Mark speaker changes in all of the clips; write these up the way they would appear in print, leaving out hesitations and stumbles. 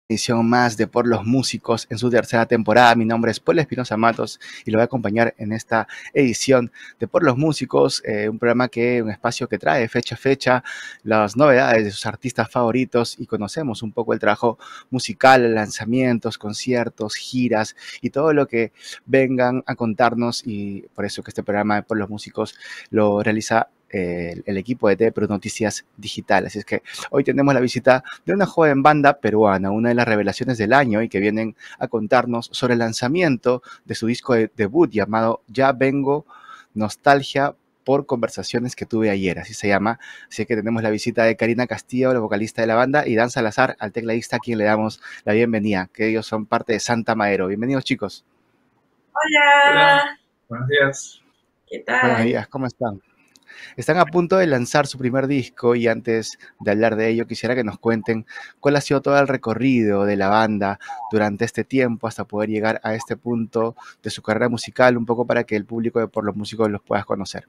Speaker 1: Edición más de Por los Músicos en su tercera temporada. Mi nombre es Paul Espinosa Matos y lo voy a acompañar en esta edición de Por los Músicos, un espacio que trae fecha a fecha las novedades de sus artistas favoritos y conocemos un poco el trabajo musical, lanzamientos, conciertos, giras y todo lo que vengan a contarnos, y por eso que este programa de Por los Músicos lo realiza el equipo de TV Noticias Digital. Así es que hoy tenemos la visita de una joven banda peruana, una de las revelaciones del año, y que vienen a contarnos sobre el lanzamiento de su disco de debut llamado Ya Vengo, Nostalgia por conversaciones que tuve ayer, así se llama. Así que tenemos la visita de Karina Castillo, la vocalista de la banda, y Dan Salazar, al tecladista, a quien le damos la bienvenida, que ellos son parte de Santa Madero. Bienvenidos, chicos.
Speaker 2: Hola,
Speaker 3: Hola, buenos días.
Speaker 2: ¿qué
Speaker 1: Buenos
Speaker 2: tal?
Speaker 1: días, ¿cómo están? Están a punto de lanzar su primer disco, y antes de hablar de ello quisiera que nos cuenten cuál ha sido todo el recorrido de la banda durante este tiempo hasta poder llegar a este punto de su carrera musical, un poco para que el público de Por los Músicos los pueda conocer.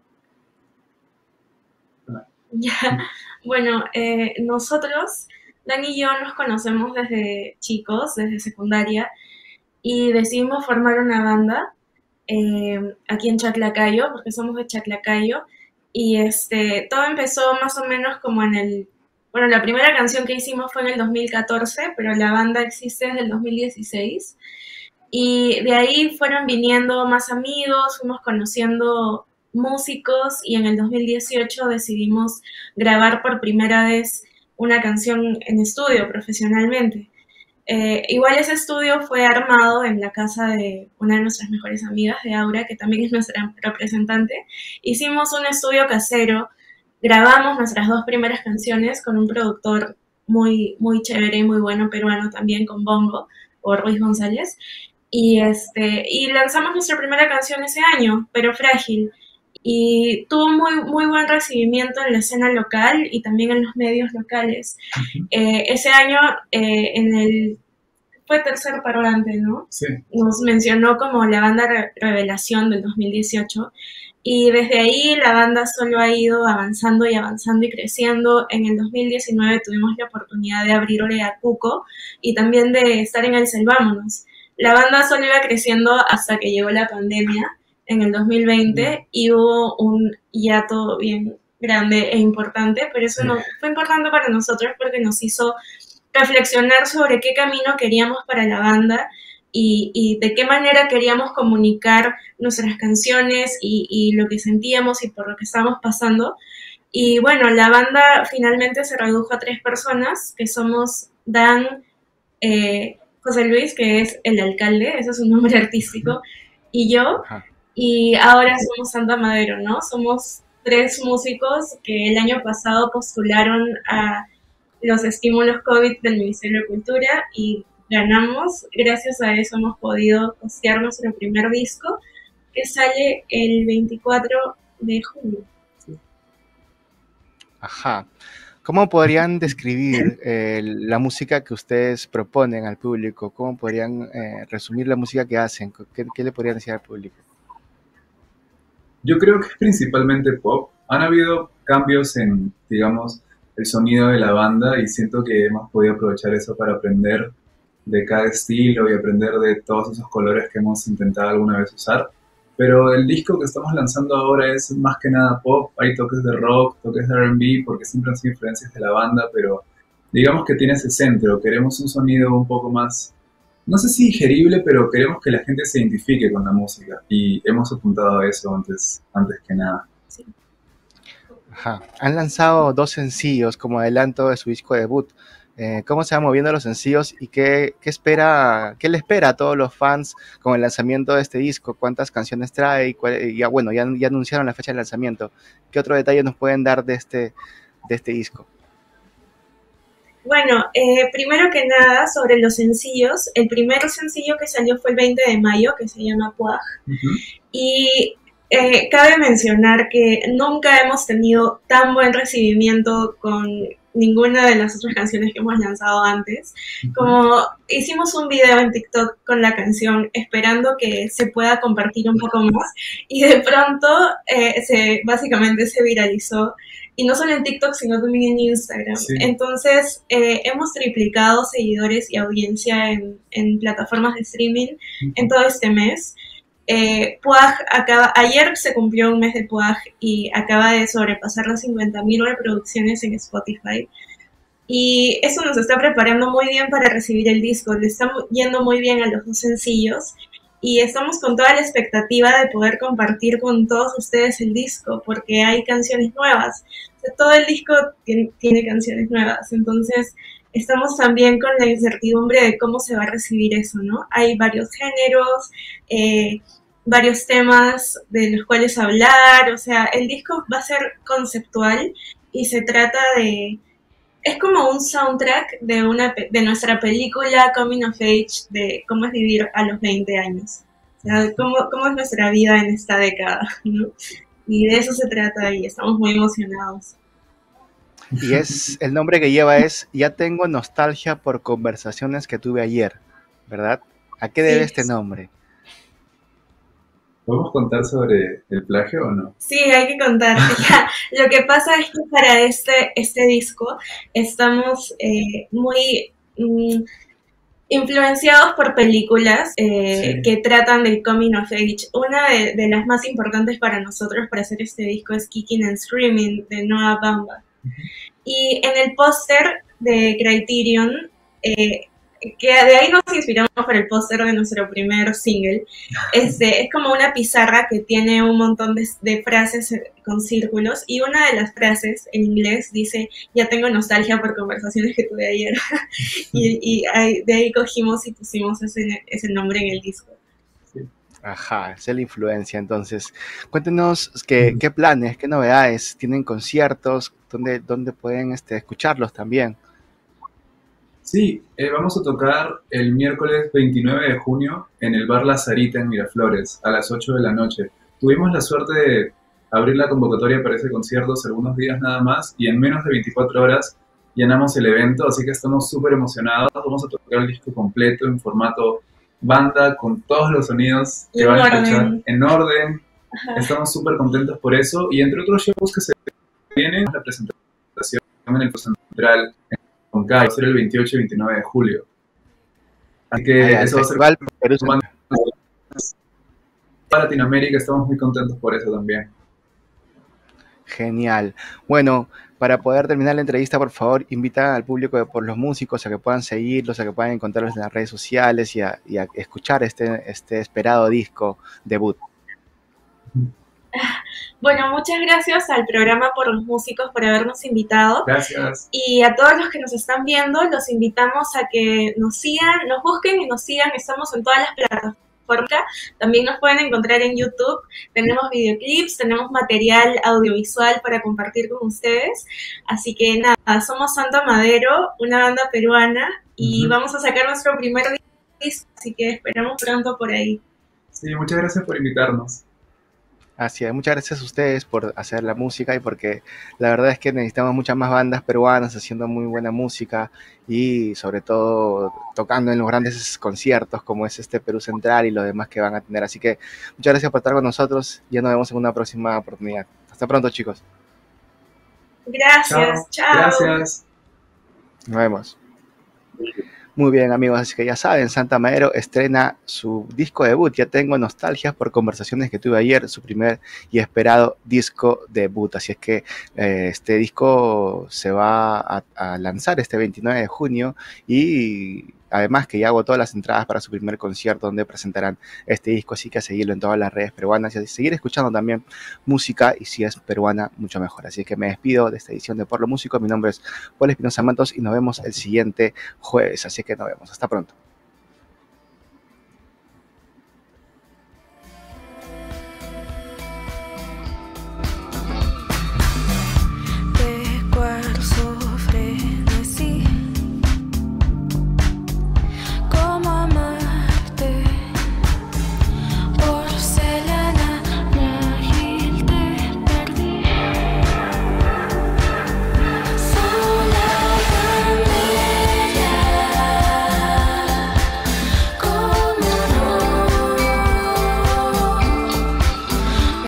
Speaker 2: Ya, bueno, nosotros, Dan y yo nos conocemos desde chicos, desde secundaria, y decidimos formar una banda aquí en Chaclacayo, porque somos de Chaclacayo, y todo empezó más o menos como bueno, la primera canción que hicimos fue en el 2014, pero la banda existe desde el 2016, y de ahí fueron viniendo más amigos, fuimos conociendo músicos, y en el 2018 decidimos grabar por primera vez una canción en estudio profesionalmente. Igual ese estudio fue armado en la casa de una de nuestras mejores amigas, de Aura, que también es nuestra representante. Hicimos un estudio casero, grabamos nuestras dos primeras canciones con un productor muy chévere y muy bueno peruano también, con Bongo, o Ruiz González. Y lanzamos nuestra primera canción ese año, Pero Frágil, y tuvo muy buen recibimiento en la escena local y también en los medios locales. Ese año, fue tercer parlante, ¿no?
Speaker 3: Sí.
Speaker 2: Nos mencionó como la banda revelación del 2018, y desde ahí la banda solo ha ido avanzando y avanzando y creciendo. En el 2019 tuvimos la oportunidad de abrirle a Cuco y también de estar en el Selvámonos. La banda solo iba creciendo hasta que llegó la pandemia en el 2020 y hubo un hiato bien grande e importante, pero eso no fue importante para nosotros porque nos hizo reflexionar sobre qué camino queríamos para la banda y de qué manera queríamos comunicar nuestras canciones y lo que sentíamos y por lo que estábamos pasando. Y bueno, la banda finalmente se redujo a 3 personas, que somos Dan, José Luis, que es el alcalde, ese es su nombre artístico, y yo.
Speaker 1: Ajá.
Speaker 2: Y ahora somos Santa Madero, ¿no? Somos 3 músicos que el año pasado postularon a los estímulos COVID del Ministerio de Cultura y ganamos. Gracias a eso hemos podido postear nuestro primer disco, que sale el 24 de junio.
Speaker 1: Ajá. ¿Cómo podrían describir la música que ustedes proponen al público? ¿Cómo podrían resumir la música que hacen? ¿Qué le podrían decir al público?
Speaker 3: Yo creo que es principalmente pop. Han habido cambios en, digamos, el sonido de la banda y siento que hemos podido aprovechar eso para aprender de cada estilo y aprender de todos esos colores que hemos intentado alguna vez usar. Pero el disco que estamos lanzando ahora es más que nada pop. Hay toques de rock, toques de R&B, porque siempre han sido influencias de la banda, pero digamos que tiene ese centro. Queremos un sonido un poco más, no sé si digerible, pero queremos que la gente se identifique con la música y hemos apuntado a eso antes que nada.
Speaker 2: Sí.
Speaker 1: Ajá. Han lanzado 2 sencillos como adelanto de su disco debut. ¿Cómo se van moviendo los sencillos y qué le espera a todos los fans con el lanzamiento de este disco? ¿Cuántas canciones trae? Ya anunciaron la fecha de lanzamiento. ¿Qué otro detalle nos pueden dar de este disco?
Speaker 2: Bueno, primero que nada, sobre los sencillos, el primer sencillo que salió fue el 20 de mayo, que se llama Puaj. Y cabe mencionar que nunca hemos tenido tan buen recibimiento con ninguna de las otras canciones que hemos lanzado antes. Como hicimos un video en TikTok con la canción esperando que se pueda compartir un poco más, y de pronto básicamente se viralizó y no solo en TikTok, sino también en Instagram.
Speaker 3: Sí.
Speaker 2: Entonces, hemos triplicado seguidores y audiencia en plataformas de streaming en todo este mes. Puaj ayer se cumplió un mes de Puaj y acaba de sobrepasar las 50.000 reproducciones en Spotify. Y eso nos está preparando muy bien para recibir el disco. Le está yendo muy bien a los dos sencillos y estamos con toda la expectativa de poder compartir con todos ustedes el disco, porque hay canciones nuevas. O sea, todo el disco tiene canciones nuevas, entonces estamos también con la incertidumbre de cómo se va a recibir eso, ¿no? Hay varios géneros, varios temas de los cuales hablar, o sea, el disco va a ser conceptual y se trata de... Es como un soundtrack de nuestra película Coming of Age, de cómo es vivir a los 20 años. O sea, cómo es nuestra vida en esta década, ¿no? Y de eso se trata y estamos muy emocionados.
Speaker 1: Y el nombre que lleva es Ya tengo nostalgia por conversaciones que tuve ayer, ¿verdad? ¿A qué debe este nombre?
Speaker 3: ¿Podemos contar sobre el plagio o no?
Speaker 2: Sí, hay que contar. Lo que pasa es que para este disco estamos muy influenciados por películas que tratan del coming of age. Una de las más importantes para nosotros para hacer este disco es Kicking and Screaming de Noah Baumbach. Y en el póster de Criterion, que de ahí nos inspiramos para el póster de nuestro primer single, es como una pizarra que tiene un montón de frases con círculos, y una de las frases en inglés dice: ya tengo nostalgia por conversaciones que tuve ayer. y de ahí cogimos y pusimos ese nombre en el disco.
Speaker 1: Ajá, esa es la influencia. Entonces, cuéntenos qué planes, qué novedades, tienen conciertos, dónde pueden escucharlos también.
Speaker 3: Sí, vamos a tocar el miércoles 29 de junio en el bar La Sarita en Miraflores a las 8 de la noche. Tuvimos la suerte de abrir la convocatoria para ese concierto hace algunos días nada más y en menos de 24 horas llenamos el evento, así que estamos súper emocionados. Vamos a tocar el disco completo en formato banda con todos los sonidos que van a escuchar en orden. Ajá. Estamos súper contentos por eso y entre otros shows que se vienen, la presentación en el Central con Kai, va a ser el 28 y 29 de julio. Así que eso va a ser para Latinoamérica, estamos muy contentos por eso también.
Speaker 1: Genial. Bueno, para poder terminar la entrevista, por favor, invita al público de Por los Músicos a que puedan seguirlos, a que puedan encontrarlos en las redes sociales y a escuchar este esperado disco debut.
Speaker 2: Bueno, muchas gracias al programa Por los Músicos por habernos invitado.
Speaker 3: Gracias.
Speaker 2: Y a todos los que nos están viendo, los invitamos a que nos sigan, nos busquen y nos sigan. Estamos en todas las plataformas. También nos pueden encontrar en YouTube. Tenemos videoclips, tenemos material audiovisual para compartir con ustedes. Así que nada, somos Santa Madero, una banda peruana, y vamos a sacar nuestro primer disco, así que esperamos pronto por ahí.
Speaker 3: Sí, muchas gracias por invitarnos.
Speaker 1: Así es, muchas gracias a ustedes por hacer la música y porque la verdad es que necesitamos muchas más bandas peruanas haciendo muy buena música y sobre todo tocando en los grandes conciertos como es Perú Central y los demás que van a tener. Así que muchas gracias por estar con nosotros. Ya nos vemos en una próxima oportunidad. Hasta pronto, chicos.
Speaker 2: Gracias, chao.
Speaker 3: Gracias.
Speaker 1: Nos vemos. Muy bien, amigos, así que ya saben, Santa Madero estrena su disco debut. Ya tengo nostalgias por conversaciones que tuve ayer, su primer y esperado disco debut. Así es que este disco se va a lanzar este 29 de junio y además que ya agotó las entradas para su primer concierto donde presentarán este disco, así que a seguirlo en todas las redes peruanas y a seguir escuchando también música, y si es peruana, mucho mejor. Así que me despido de esta edición de Por lo Músico. Mi nombre es Paul Espinosa Matos y nos vemos el siguiente jueves, así que nos vemos. Hasta pronto.